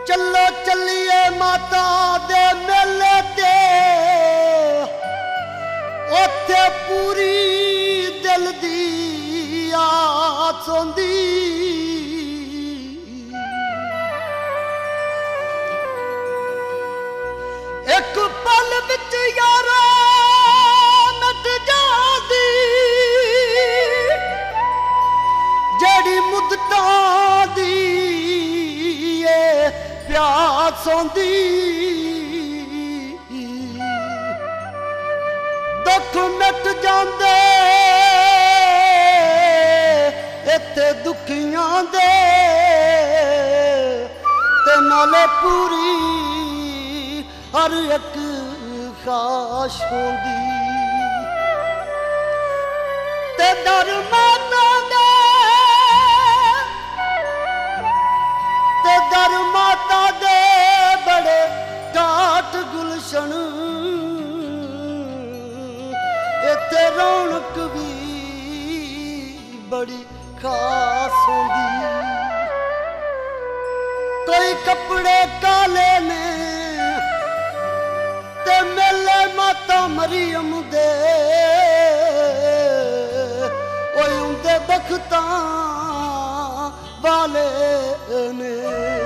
चलो चलिए माता दे मेले ते ओथे पूरी दिल दी आस होंदी। एक पल विच यारा नट जादी जेड़ी मुद्दतां दी प्यास होंदी। दुख मिट जांदे इत्थे दुखियां दे ते नाले पूरी हर एक खाश होंदी। ते दर माता दे ते दर माता दे बड़े टाट गुलशन इत्थे रौनक भी बड़ी खास होंदी। कोई कपड़े काले ने ते मेले माता मरियम दे ओए उंदे बखतां वाले ने।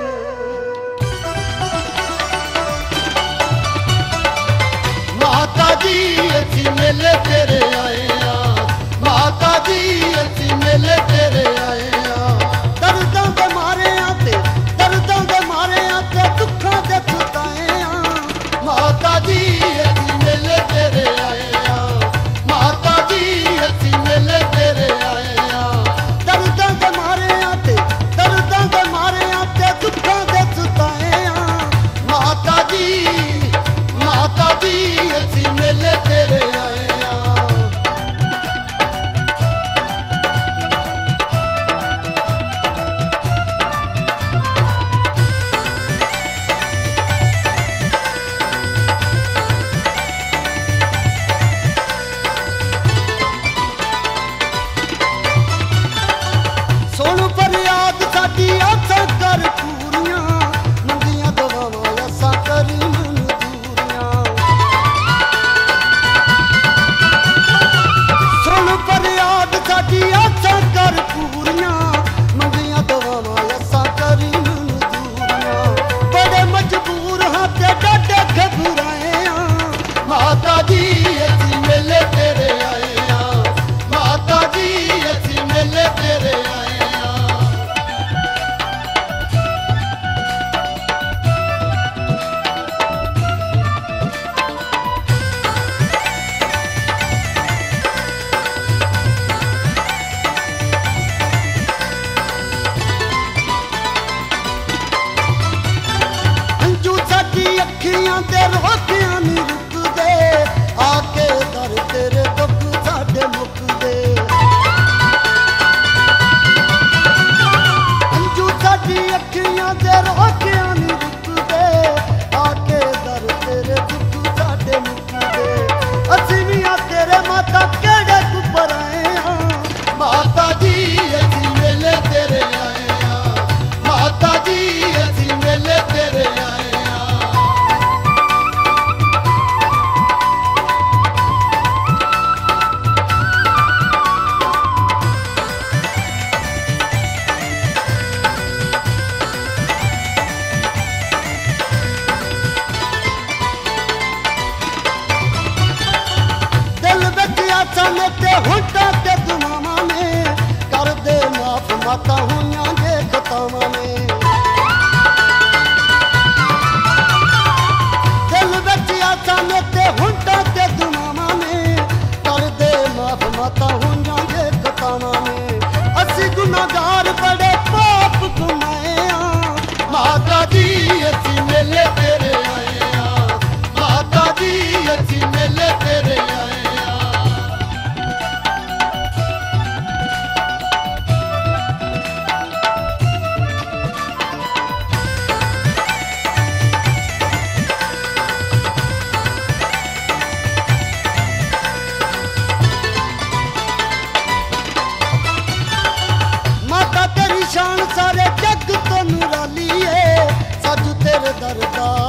माता जी असी मेले तेरे आए हैं, माता जी असी मेले तेरे आए हैं। दर्दां दे मारे आते दर्दां दे मारे आते दुखां दे सुताए हैं। माता जी असी मेले तेरे आए हैं, माता जी असी मेले तेरे आए हैं। दर्दां दे मारे आते दर्दां दे मारे आते दुखां दे सुताए हैं। माता जी असी मेले तेरे आए हैं। सोनू फरियाद साडी आसां कर पूरियां मंगियां दवावां आसां करी मंजूरियां। सोनू फरियाद साडी आसां कर पूरियां मंगियां दवावां आसां करी मंजूरियां। बड़े मजबूर हां ते डाढे घबराए हां। माता जी असी मेले तेरे आए हैं, माता जी असी मेले तेरे आए हैं। अंजू साडी अखियां ते रोकियां नी रुकदे आके दर तेरे दुख साडे मुकदे। अंजू साडी अखियां ते रोकियां नी रुकदे आके दर तेरे दुख साडे मुकदे। असी भी आ तेरे माता केड़े कुपर आए हां। माता जी असी मेले तेरे आए हैं, माता जी असी मेले तेरे आए हैं। दिल विच आसां ने ते हुंडा ते दुआवां ने कर दे माफ माता होइयां जे खतावां ने। दिल विच आसां ने ते हुंडा ते दुआवां ने कर दे माफ माता होइयां जे खतावां ने। असी गुनाहगार बड़े पाप कमाए हां। माता जी असी मेले तेरे आए हैं, माता जी असी मेले तेरे आए हैं। दरदा